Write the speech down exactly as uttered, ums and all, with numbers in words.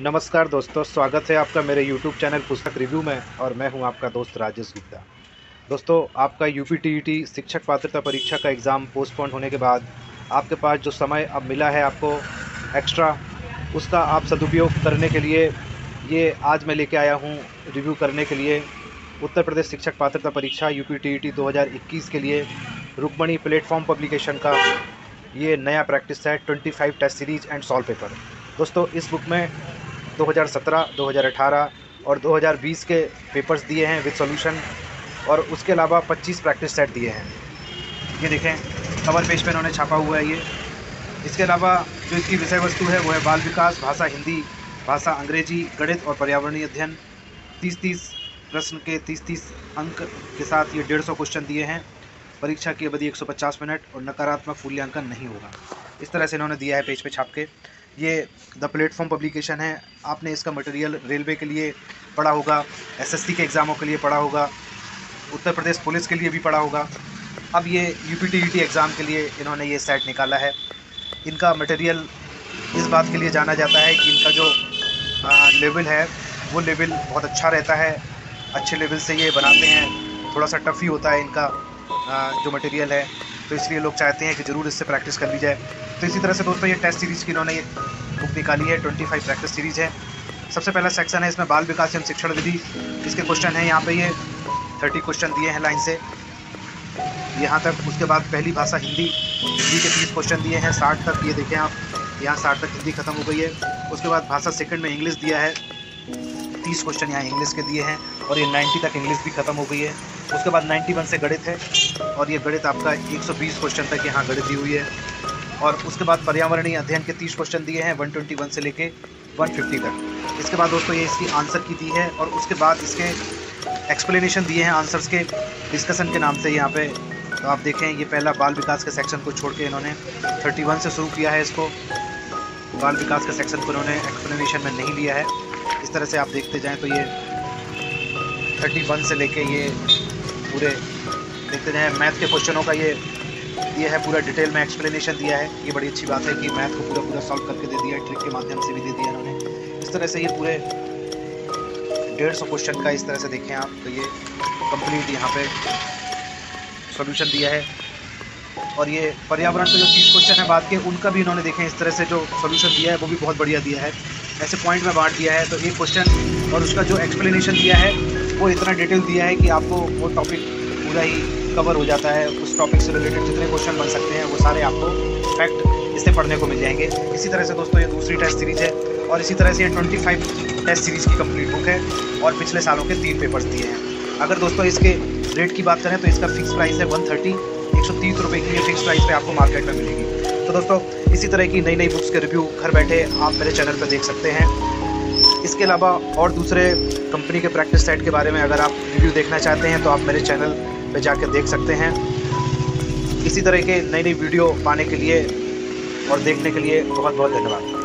नमस्कार दोस्तों, स्वागत है आपका मेरे यूट्यूब चैनल पुस्तक रिव्यू में। और मैं हूं आपका दोस्त राजेश गुप्ता। दोस्तों, आपका यूपीटीईटी शिक्षक पात्रता परीक्षा का एग्ज़ाम पोस्टपोन होने के बाद आपके पास जो समय अब मिला है आपको एक्स्ट्रा, उसका आप सदुपयोग करने के लिए ये आज मैं लेके आया हूं रिव्यू करने के लिए उत्तर प्रदेश शिक्षक पात्रता परीक्षा यूपीटीईटी दो हज़ार इक्कीस के लिए रुक्मणी प्लेटफॉर्म पब्लिकेशन का ये नया प्रैक्टिस सेट पच्चीस test series and solve paper. दोस्तों, इस बुक में दो हज़ार सत्रह, दो हज़ार अठारह और दो हज़ार बीस के पेपर्स दिए हैं विद सॉल्यूशन, और उसके अलावा पच्चीस प्रैक्टिस सेट दिए हैं। ये देखें, कवर पेज पे इन्होंने छापा हुआ है ये। इसके अलावा जो इसकी विषय वस्तु है वो है बाल विकास, भाषा हिंदी, भाषा अंग्रेजी, गणित और पर्यावरणीय अध्ययन। तीस तीस प्रश्न के तीस तीस अंक के साथ ये डेढ़ सौ क्वेश्चन दिए हैं। परीक्षा की अवधि एक सौ पचास मिनट और नकारात्मक मूल्यांकन नहीं होगा। इस तरह से इन्होंने दिया है पेज पे छाप के। ये द प्लेटफॉर्म पब्लिकेशन है। आपने इसका मटेरियल रेलवे के लिए पढ़ा होगा, एसएससी के एग्ज़ामों के लिए पढ़ा होगा, उत्तर प्रदेश पुलिस के लिए भी पढ़ा होगा। अब ये यूपीटीईटी एग्ज़ाम के लिए इन्होंने ये सेट निकाला है। इनका मटेरियल इस बात के लिए जाना जाता है कि इनका जो आ, लेवल है वो लेवल बहुत अच्छा रहता है। अच्छे लेवल से ये बनाते हैं। थोड़ा सा टफ ही होता है इनका आ, जो मटेरियल है, तो इसलिए लोग चाहते हैं कि ज़रूर इससे प्रैक्टिस कर ली जाए। तो इसी तरह से दोस्तों, ये टेस्ट सीरीज़ की इन्होंने ये बुक निकाली है। पच्चीस प्रैक्टिस सीरीज़ है। सबसे पहला सेक्शन है इसमें बाल विकास एवं शिक्षण विधि। इसके क्वेश्चन हैं यहाँ पे ये तीस क्वेश्चन दिए हैं लाइन से यहाँ तक। उसके बाद पहली भाषा हिंदी, हिंदी के तीस क्वेश्चन दिए हैं साठ तक। ये देखें आप, यहाँ साठ तक हिंदी खत्म हो गई है। उसके बाद भाषा सेकंड में इंग्लिश दिया है, तीस क्वेश्चन यहाँ इंग्लिश के दिए हैं और ये नब्बे तक इंग्लिश भी खत्म हो गई है। उसके बाद इक्यानवे से गणित है और ये गणित आपका एक सौ बीस क्वेश्चन तक यहाँ गणित दी हुई है। और उसके बाद पर्यावरणीय अध्ययन के तीस क्वेश्चन दिए हैं एक सौ इक्कीस से लेके एक सौ पचास तक। इसके बाद दोस्तों ये इसकी आंसर की दी है और उसके बाद इसके एक्सप्लेनेशन दिए हैं आंसर्स के, डिस्कशन के नाम से यहाँ पे। तो आप देखें, ये पहला बाल विकास के सेक्शन को छोड़ के इन्होंने इकतीस से शुरू किया है इसको। बाल विकास के सेक्शन को इन्होंने एक्सप्लेनेशन में नहीं लिया है। इस तरह से आप देखते जाएं तो ये इकतीस से लेके ये पूरे देखते जाएं। मैथ के क्वेश्चनों का ये ये है पूरा डिटेल में एक्सप्लेनेशन दिया है। ये बड़ी अच्छी बात है कि मैथ को पूरा पूरा सॉल्व करके दे दिया है, ट्रिक के माध्यम से भी दे दिया इन्होंने। इस तरह से ये पूरे डेढ़ सौ क्वेश्चन का इस तरह से देखें आप तो ये कंप्लीट यहाँ पे सॉल्यूशन दिया है। और ये पर्यावरण के जो तीस क्वेश्चन है बात के, उनका भी इन्होंने देखें इस तरह से जो सॉल्यूशन दिया है वो भी बहुत बढ़िया दिया है। ऐसे पॉइंट में बांट दिया है। तो एक क्वेश्चन और उसका जो एक्सप्लेनेशन दिया है वो इतना डिटेल दिया है कि आपको वो टॉपिक पूरा ही कवर हो जाता है। उस टॉपिक से रिलेटेड जितने क्वेश्चन बन सकते हैं वो सारे आपको फैक्ट इससे पढ़ने को मिल जाएंगे। इसी तरह से दोस्तों ये दूसरी टेस्ट सीरीज़ है और इसी तरह से ये पच्चीस टेस्ट सीरीज़ की कंप्लीट बुक है और पिछले सालों के तीन पेपर्स दिए हैं। अगर दोस्तों इसके रेट की बात करें तो इसका फिक्स प्राइस है वन थर्टी एक सौ तीस रुपये की ये फिक्स प्राइस पे आपको मार्केट में मिलेगी। तो दोस्तों, इसी तरह की नई नई बुक्स के रिव्यू घर बैठे आप मेरे चैनल पर देख सकते हैं। इसके अलावा और दूसरे कंपनी के प्रैक्टिस सेट के बारे में अगर आप रिव्यू देखना चाहते हैं तो आप मेरे चैनल पे जाकर देख सकते हैं। इसी तरह के नई नई वीडियो पाने के लिए और देखने के लिए बहुत बहुत धन्यवाद।